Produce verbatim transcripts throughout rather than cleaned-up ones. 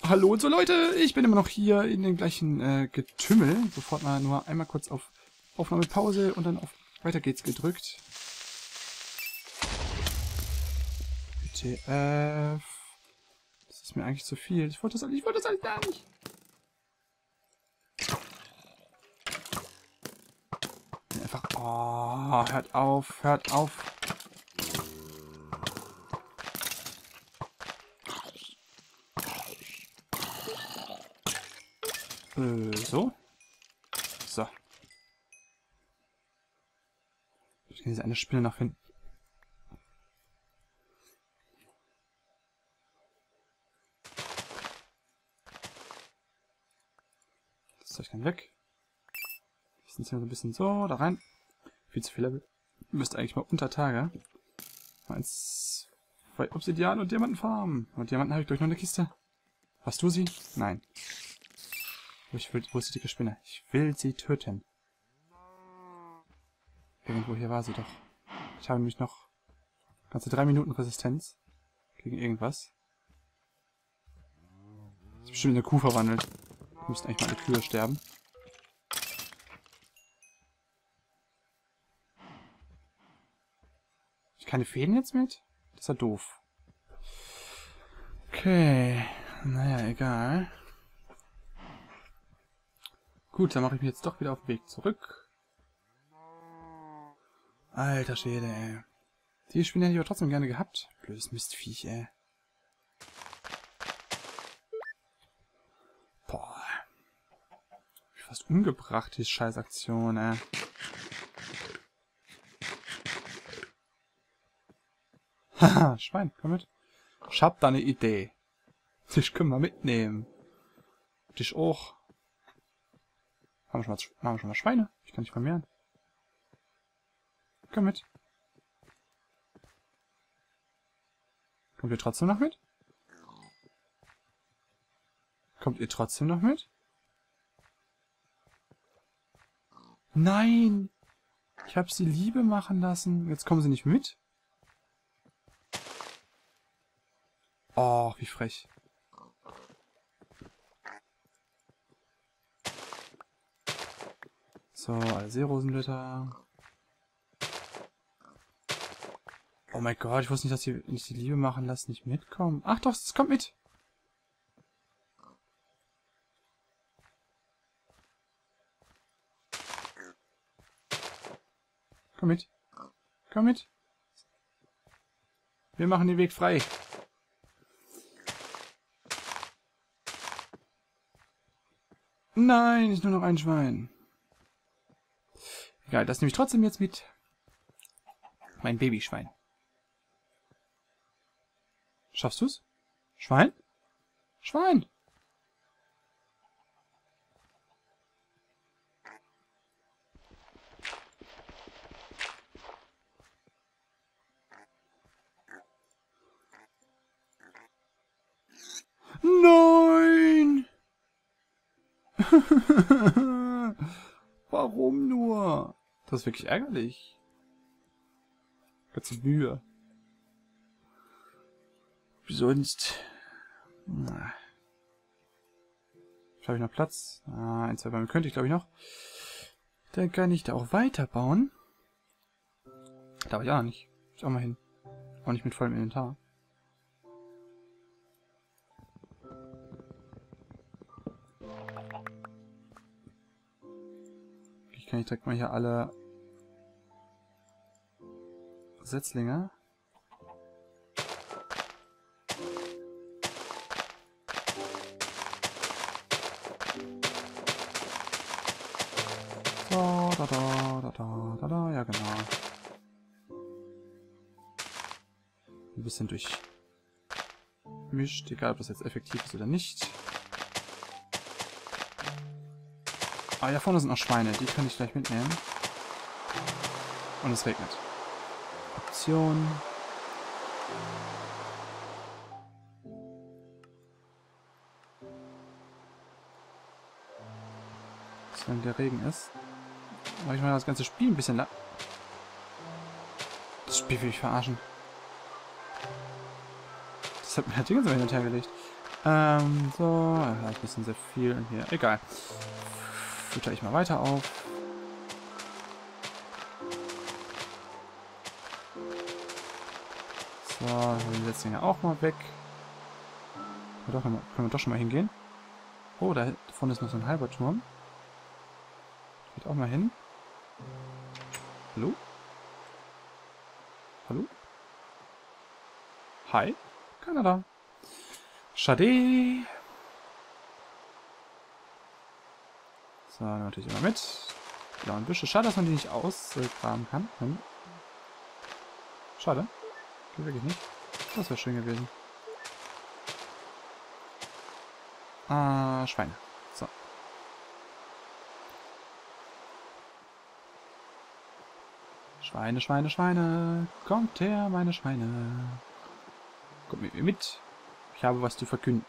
Hallo und so Leute, ich bin immer noch hier in dem gleichen äh, Getümmel. Sofort mal nur einmal kurz auf Aufnahmepause und dann auf Weiter geht's gedrückt. W T F. Das ist mir eigentlich zu viel. Ich wollte das, ich wollte das alles gar nicht. Einfach. Oh, hört auf, hört auf. Äh, so. So. Ich kann diese eine Spinne noch finden. Das Zeug dann weg. Wir sind hier so ein bisschen so, da rein. Viel zu viel Level. Müsste eigentlich mal unter Tage. Eins, zwei Obsidian und Diamanten farmen. Und Diamanten habe ich durch noch eine Kiste. Hast du sie? Nein. Ich will, wo ist die dicke Spinne? Ich will sie töten. Irgendwo hier war sie doch. Ich habe nämlich noch ganze drei Minuten Resistenz gegen irgendwas. Das ist bestimmt in eine Kuh verwandelt. Müssten eigentlich mal alle Kühe sterben. Ich keine Fäden jetzt mit? Das ist ja doof. Okay. Naja, egal. Gut, dann mache ich mich jetzt doch wieder auf den Weg zurück. Alter Schwede, ey. Die Spinne hätte ich aber trotzdem gerne gehabt. Blödes Mistviech, ey. Boah. Hab ich fast umgebracht, die Scheißaktion, ey. Haha, Schwein, komm mit. Ich hab da eine Idee. Dich können wir mitnehmen. Dich auch. Haben wir schon mal, haben wir schon mal Schweine? Ich kann nicht vermehren. Komm mit. Kommt ihr trotzdem noch mit? Kommt ihr trotzdem noch mit? Nein! Ich habe sie Liebe machen lassen. Jetzt kommen sie nicht mit? Oh, wie frech. So, alle Seerosenblätter. Oh mein Gott, ich wusste nicht, dass die nicht die Liebe machen lassen, nicht mitkommen. Ach doch, es kommt mit. Komm mit. Komm mit. Wir machen den Weg frei. Nein, ist nur noch ein Schwein. Egal, das nehme ich trotzdem jetzt mit. Mein Babyschwein. Schaffst du's? Schwein? Schwein! Nein! Warum nur? Das ist wirklich ärgerlich. Ganze Mühe. Wie sonst? Na. Habe ich noch Platz? Ah, ein, zwei Bäume könnte ich, glaube ich, noch. Dann kann ich da auch weiterbauen. Da war ich auch noch nicht. Ich auch mal hin. Auch nicht mit vollem Inventar. Ich kann ich direkt mal hier alle Setzlinge. So, da, da, da, da, da, da, ja genau. Ein bisschen durchmischt, egal ob das jetzt effektiv ist oder nicht. Ah, ja, vorne sind noch Schweine, die kann ich gleich mitnehmen. Und es regnet. Option. Wenn der Regen ist. Mache ich mal das ganze Spiel ein bisschen lang. Das Spiel will ich verarschen. Das hat mir halt die ganze Zeit hin und her gelegt. Ähm, so, ja, ist ein bisschen sehr viel hier. Egal. Fütter ich mal weiter auf. So, die letzten ja auch mal weg. Ja, doch, können wir doch schon mal hingehen. Oh, da vorne ist noch so ein halber Turm. Geht auch mal hin. Hallo? Hallo? Hi? Keiner da. Schade. So, natürlich immer mit. Blauen Büsche. Schade, dass man die nicht ausgraben kann. Hm. Schade. Geht wirklich nicht. Das wäre schön gewesen. Ah, Schweine. So. Schweine, Schweine, Schweine. Kommt her, meine Schweine. Kommt mit mir mit. Ich habe was zu verkünden.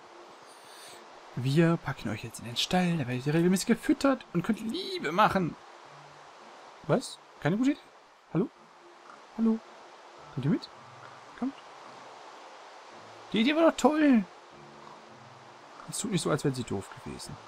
Wir packen euch jetzt in den Stall, da werdet ihr regelmäßig gefüttert und könnt Liebe machen. Was? Keine gute Idee? Hallo? Hallo? Kommt ihr mit? Kommt. Die Idee war doch toll. Es tut nicht so, als wäre sie doof gewesen.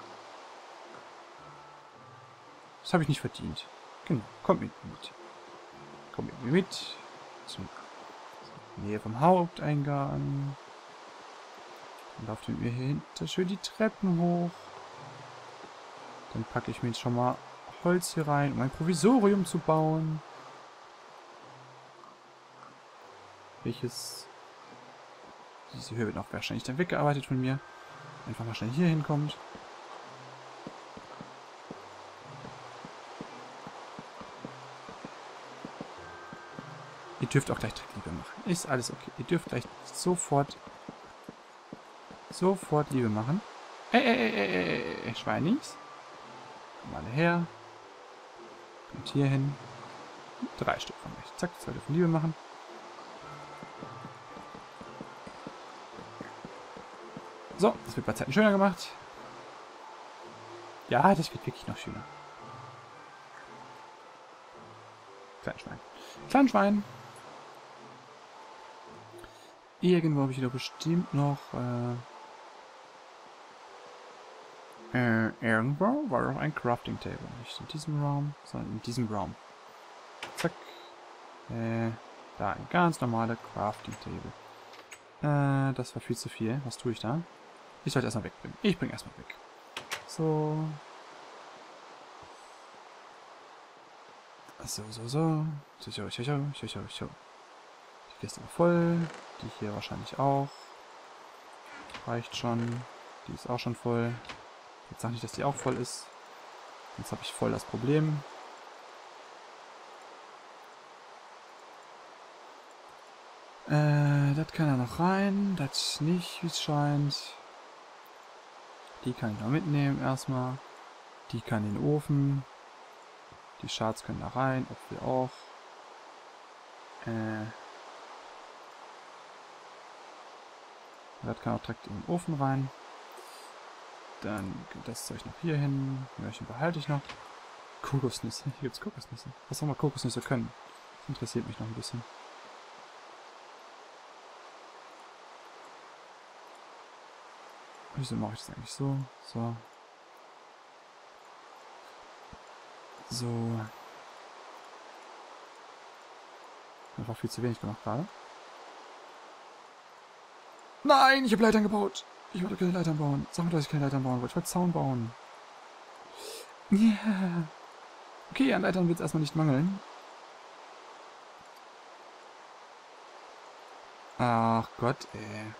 Das habe ich nicht verdient. Genau, kommt mit mir mit. Kommt mit mir mit. Zur Nähe vom Haupteingang. Dann lauft mit mir hier hinter schön die Treppen hoch. Dann packe ich mir jetzt schon mal Holz hier rein, um ein Provisorium zu bauen. Welches... Diese Höhe wird auch wahrscheinlich dann weggearbeitet von mir. Einfach mal schnell hier hinkommt. Ihr dürft auch gleich Liebe machen. Ist alles okay. Ihr dürft gleich sofort... Sofort Liebe machen. Ey, ey, ey, ey, ey, ey, Schweinis. Kommen alle her. Kommt hier hin. Drei Stück von euch. Zack, zwei dürfen Liebe machen. So, das wird bei Zeiten schöner gemacht. Ja, das wird wirklich noch schöner. Kleinschwein. Kleinschwein. Irgendwo habe ich doch bestimmt noch... Äh, äh, irgendwo war doch ein Crafting Table. Nicht in diesem Raum, sondern in diesem Raum. Zack. Äh, da ein ganz normaler Crafting Table. Äh, das war viel zu viel. Was tue ich da? Ich sollte erstmal wegbringen. Ich bringe erstmal weg. So. So, so, so. So, so, so, so, so, so. Die Kiste war voll. Die hier wahrscheinlich auch. Reicht schon. Die ist auch schon voll. Jetzt sag nicht, dass die auch voll ist. Sonst habe ich voll das Problem. Äh, das kann er noch rein. Das nicht, wie es scheint. Die kann ich noch mitnehmen erstmal. Die kann in den Ofen. Die Schards können da rein. Äpfel auch. Äh. Das kann auch direkt in den Ofen rein. Dann geht das Zeug noch hier hin. Möhrchen behalte ich noch. Kokosnüsse. Hier gibt es Kokosnüsse. Was auch mal Kokosnüsse können. Das interessiert mich noch ein bisschen. Wieso mache ich das eigentlich so? So. So. Einfach viel zu wenig gemacht gerade. Nein, ich habe Leitern gebaut. Ich wollte keine Leitern bauen. Sag mal, dass ich keine Leitern bauen wollte. Ich wollte Zaun bauen. Ja. Yeah. Okay, an Leitern wird es erstmal nicht mangeln. Ach Gott, ey.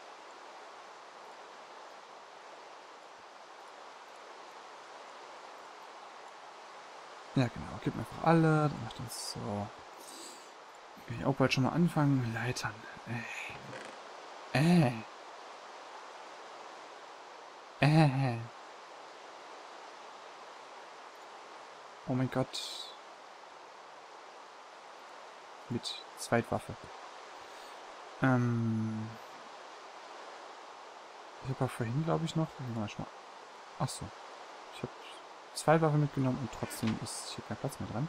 Ja, genau. Gib mir einfach alle. Dann macht das so. Kann ich auch bald schon mal anfangen. Leitern. Äh. Äh. Äh. Oh mein Gott. Mit Zweitwaffe. Ähm. Ich habe ja vorhin, glaube ich, noch. Achso. Ich habe zwei Waffen mitgenommen und trotzdem ist hier kein Platz mehr dran.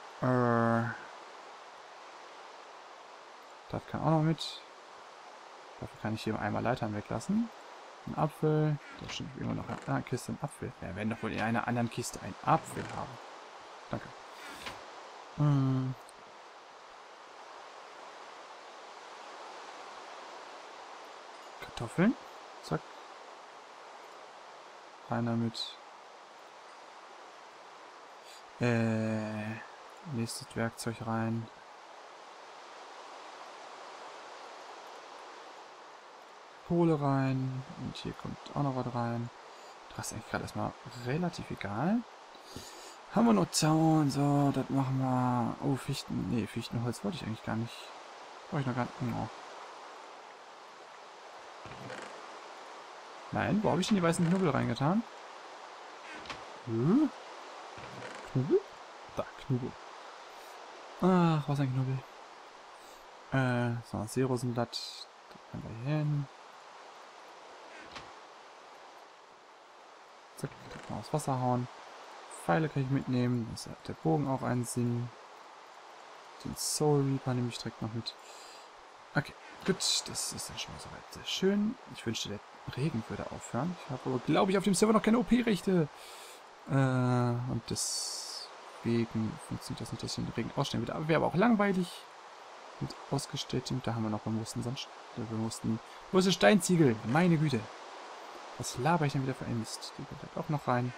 Äh. Das kann auch noch mit. Dafür kann ich hier einmal Leitern weglassen. Ein Apfel. Da steht immer noch eine Kiste, ein Apfel. Ja, wir werden doch wohl in einer anderen Kiste einen Apfel haben. Danke. Hm. Kartoffeln. Zack. Rein damit. Äh, nächstes Werkzeug rein. Kohle rein. Und hier kommt auch noch was rein. Das ist eigentlich gerade erstmal relativ egal. Haben wir noch Zaun? So, das machen wir. Oh, Fichten. Nee, Fichtenholz wollte ich eigentlich gar nicht. Wollte ich noch gar nicht. Oh. Nein, wo habe ich denn die weißen Knubbel reingetan? Hm? Knubbel? Da, Knubbel. Ach, was ein Knubbel. Äh, so, Seerosenblatt. Da können wir hier hin. Zack, da kann man aufs Wasser hauen. Pfeile kann ich mitnehmen. Das hat der Bogen auch einen Sinn. Den Soul Reaper nehme ich direkt noch mit. Okay, gut. Das ist dann schon mal soweit sehr schön. Ich wünschte, der Regen würde aufhören. Ich habe aber, glaube ich, auf dem Server noch keine O P-Rechte. Äh, und deswegen funktioniert das nicht, dass ich den Regen ausstellen würde. Aber wäre aber auch langweilig. Mit ausgestelltem. Da haben wir noch bewussten Sand. Bewussten. Wo ist der Steinziegel? Meine Güte. Was laber ich denn wieder für ein Mist? Die kommt auch noch rein.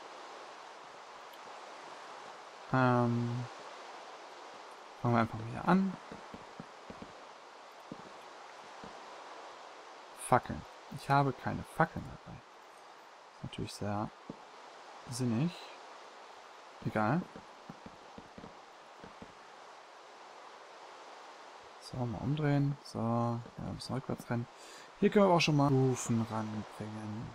Ähm. Fangen wir einfach wieder an. Fackeln. Ich habe keine Fackeln dabei. Ist natürlich sehr sinnig. Egal. So, mal umdrehen. So, ja, ein bisschen rückwärts rennen. Hier können wir aber auch schon mal Stufen ranbringen.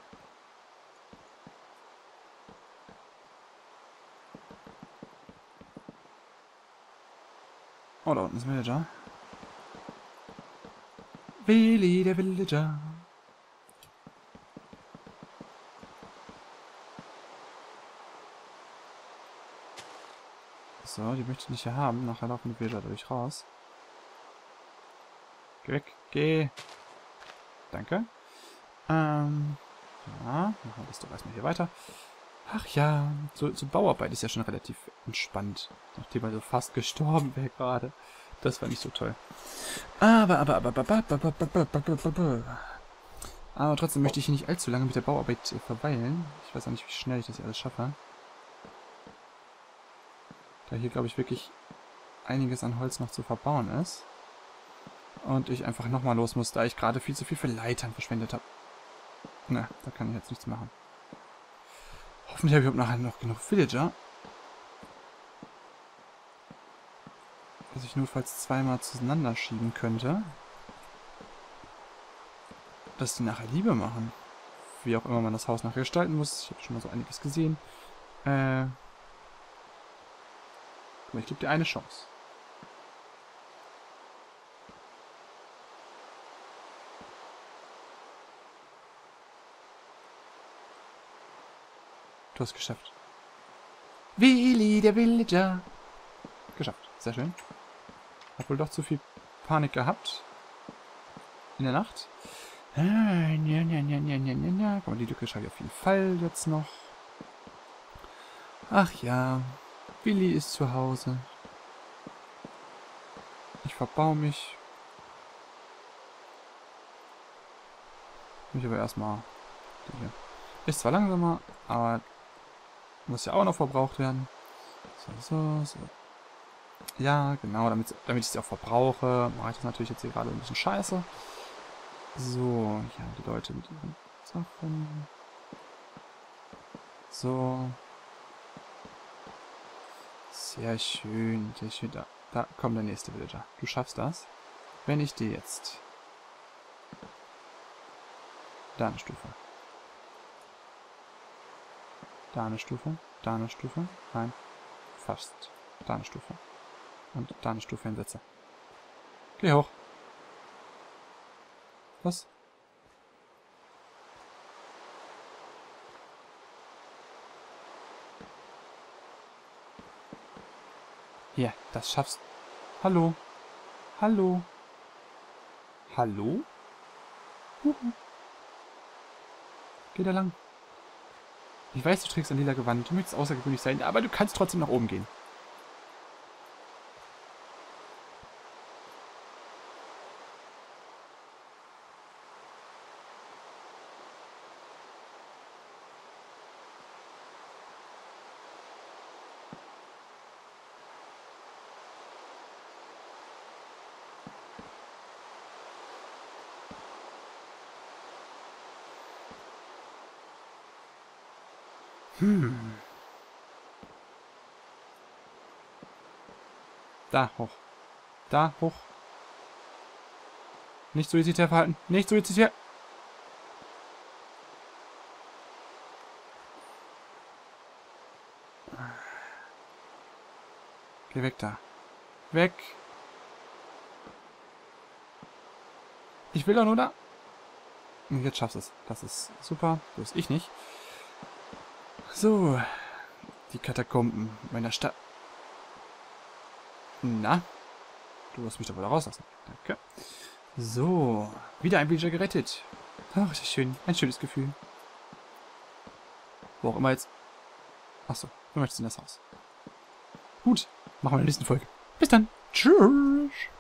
Oh, da unten ist ein Villager. Willi, der Villager. So, die möchte ich nicht hier haben. Nachher laufen die Villager dadurch raus. Geh weg. Geh. Danke. Ähm, ja, machen wir das doch erstmal hier weiter. Ach ja, so, so Bauarbeit ist ja schon relativ entspannt. Nachdem er so fast gestorben wäre gerade. Das war nicht so toll. Aber, aber, aber, aber, aber, aber, aber, aber, aber, aber trotzdem möchte ich hier nicht allzu lange mit der Bauarbeit äh, verweilen. Ich weiß auch nicht, wie schnell ich das hier alles schaffe. Da hier, glaube ich, wirklich einiges an Holz noch zu verbauen ist. Und ich einfach nochmal los muss, da ich gerade viel zu viel für Leitern verschwendet habe. Na, da kann ich jetzt nichts machen. Hoffentlich habe ich überhaupt nachher noch genug Villager. Was ich notfalls zweimal zueinander schieben könnte. Dass die nachher Liebe machen. Wie auch immer man das Haus nachher gestalten muss. Ich habe schon mal so einiges gesehen. Äh. Aber ich gebe dir eine Chance. Du hast geschafft. Willi, der Villager. Geschafft. Sehr schön. Hab wohl doch zu viel Panik gehabt. In der Nacht. Ah, ja, ja, ja, ja, ja, ja, ja. Guck mal, die Lücke schaffe ich auf jeden Fall jetzt noch. Ach ja. Willi ist zu Hause. Ich verbau mich. Mich aber erstmal. Hier. Ist zwar langsamer, aber muss ja auch noch verbraucht werden. So, so, so. Ja, genau, damit, damit ich sie auch verbrauche, mache ich das natürlich jetzt hier gerade ein bisschen scheiße. So, ja, die Leute mit ihren Sachen. So. Sehr schön, sehr schön. Da, da kommt der nächste Villager. Du schaffst das. Wenn ich dir jetzt... Da eine Stufe. Da eine Stufe. Da eine Stufe. Nein. Fast. Da eine Stufe. Und da eine Stufe hinsetze. Geh hoch. Was? Hier, das schaffst. Hallo? Hallo? Hallo? Huhu. Geh da lang. Ich weiß, du trägst ein lila Gewand. Du möchtest außergewöhnlich sein, aber du kannst trotzdem nach oben gehen. Hm. Da, hoch. Da, hoch. Nicht suizidär verhalten. Nicht suizidär. Geh weg da. Weg. Ich will doch nur da. Jetzt schaffst du es. Das ist super. Bloß ich nicht. So. Die Katakomben meiner Stadt. Na? Du wirst mich doch wieder rauslassen. Danke. So. Wieder ein Villager gerettet. Ach, das ist schön. Ein schönes Gefühl. Wo auch immer jetzt. Achso. Du möchtest in das Haus. Gut. Machen wir in der nächsten Folge. Bis dann. Tschüss.